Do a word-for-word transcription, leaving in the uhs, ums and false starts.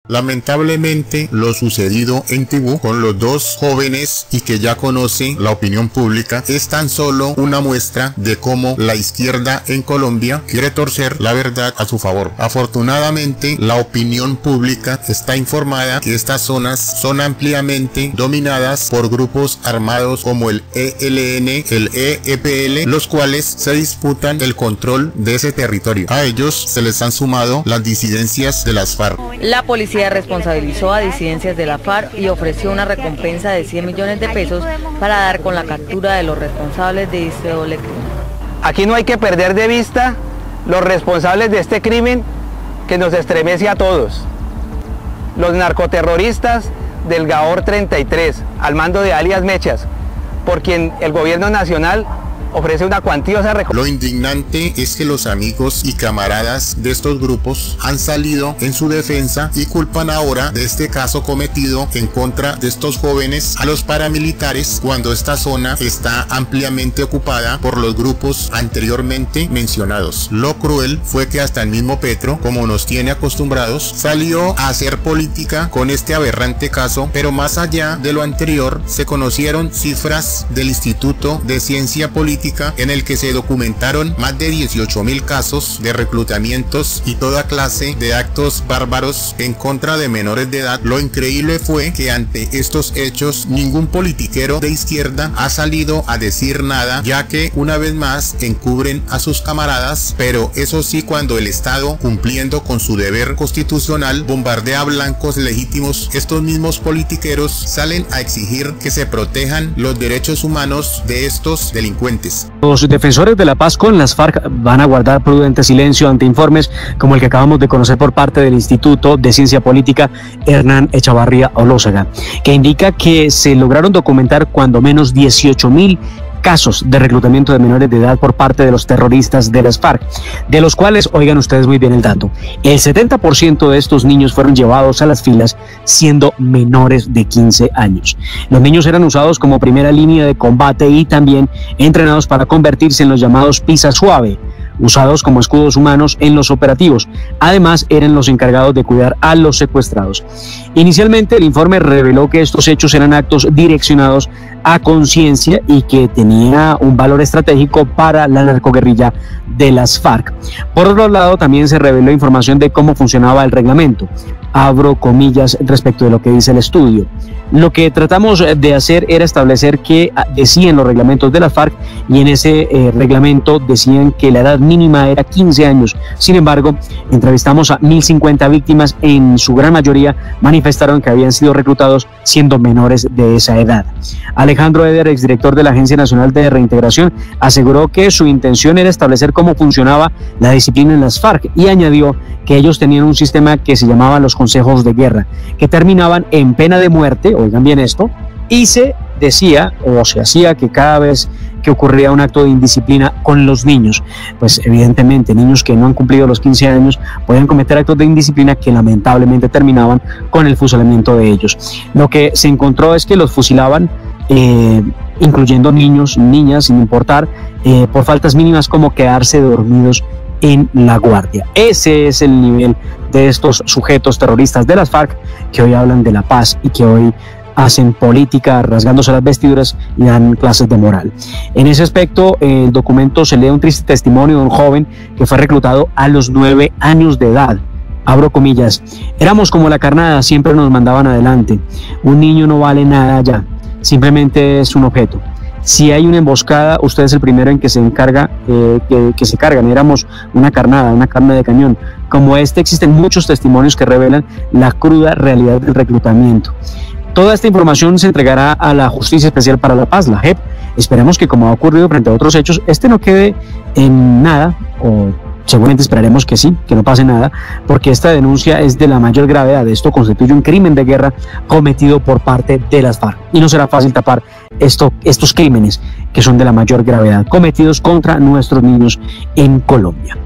Lamentablemente, lo sucedido en Tibú con los dos jóvenes y que ya conoce la opinión pública es tan solo una muestra de cómo la izquierda en Colombia quiere torcer la verdad a su favor. Afortunadamente, la opinión pública está informada que estas zonas son ampliamente dominadas por grupos armados como el E L N, el E E P L, los cuales se disputan el control de ese territorio. A ellos se les han sumado las disidencias de las FARC. La policía responsabilizó a disidencias de la FARC y ofreció una recompensa de cien millones de pesos para dar con la captura de los responsables de este doble crimen. Aquí no hay que perder de vista los responsables de este crimen que nos estremece a todos. Los narcoterroristas del Gaor treinta y tres, al mando de alias Mechas, por quien el gobierno nacional ofrece una cuantiosa recompensa. Lo indignante es que los amigos y camaradas de estos grupos han salido en su defensa y culpan ahora de este caso cometido en contra de estos jóvenes a los paramilitares, cuando esta zona está ampliamente ocupada por los grupos anteriormente mencionados. Lo cruel fue que hasta el mismo Petro, como nos tiene acostumbrados, salió a hacer política con este aberrante caso, pero más allá de lo anterior se conocieron cifras del Instituto de Ciencia Política en el que se documentaron más de dieciocho mil casos de reclutamientos y toda clase de actos bárbaros en contra de menores de edad. Lo increíble fue que ante estos hechos ningún politiquero de izquierda ha salido a decir nada, ya que una vez más encubren a sus camaradas, pero eso sí, cuando el Estado, cumpliendo con su deber constitucional, bombardea a blancos legítimos, estos mismos politiqueros salen a exigir que se protejan los derechos humanos de estos delincuentes. Los defensores de la paz con las FARC van a guardar prudente silencio ante informes como el que acabamos de conocer por parte del Instituto de Ciencia Política Hernán Echavarría Olózaga, que indica que se lograron documentar cuando menos dieciocho mil casos de reclutamiento de menores de edad por parte de los terroristas de las FARC, de los cuales, oigan ustedes muy bien el dato, el setenta por ciento de estos niños fueron llevados a las filas siendo menores de quince años. Los niños eran usados como primera línea de combate y también entrenados para convertirse en los llamados pisa suave, usados como escudos humanos en los operativos. Además, eran los encargados de cuidar a los secuestrados. Inicialmente, el informe reveló que estos hechos eran actos direccionados a conciencia y que tenía un valor estratégico para la narcoguerrilla de las FARC. Por otro lado, también se reveló información de cómo funcionaba el reglamento. Abro comillas respecto de lo que dice el estudio. Lo que tratamos de hacer era establecer qué decían los reglamentos de la FARC, y en ese eh, reglamento decían que la edad mínima era quince años. Sin embargo, entrevistamos a mil cincuenta víctimas, en su gran mayoría manifestaron que habían sido reclutados siendo menores de esa edad. Alejandro Eder, exdirector de la Agencia Nacional de Reintegración, aseguró que su intención era establecer cómo funcionaba la disciplina en las FARC y añadió que ellos tenían un sistema que se llamaba los consejos de guerra, que terminaban en pena de muerte, oigan bien esto, y se decía o se hacía que cada vez que ocurría un acto de indisciplina con los niños, pues evidentemente niños que no han cumplido los quince años podían cometer actos de indisciplina que lamentablemente terminaban con el fusilamiento de ellos. Lo que se encontró es que los fusilaban, eh, incluyendo niños, niñas, sin importar, eh, por faltas mínimas como quedarse dormidos en la guardia. Ese es el nivel de estos sujetos terroristas de las FARC que hoy hablan de la paz y que hoy hacen política rasgándose las vestiduras y dan clases de moral. En ese aspecto, el documento se lee un triste testimonio de un joven que fue reclutado a los nueve años de edad. Abro comillas, éramos como la carnada, siempre nos mandaban adelante. Un niño no vale nada ya, simplemente es un objeto. Si hay una emboscada, usted es el primero en que se encarga, eh, que, que se cargan. Éramos una carnada, una carne de cañón. Como este, existen muchos testimonios que revelan la cruda realidad del reclutamiento. Toda esta información se entregará a la Justicia Especial para la Paz, la J E P. Esperemos que, como ha ocurrido frente a otros hechos, este no quede en nada, o seguramente esperaremos que sí, que no pase nada, porque esta denuncia es de la mayor gravedad. Esto constituye un crimen de guerra cometido por parte de las FARC y no será fácil tapar esto, estos crímenes que son de la mayor gravedad cometidos contra nuestros niños en Colombia.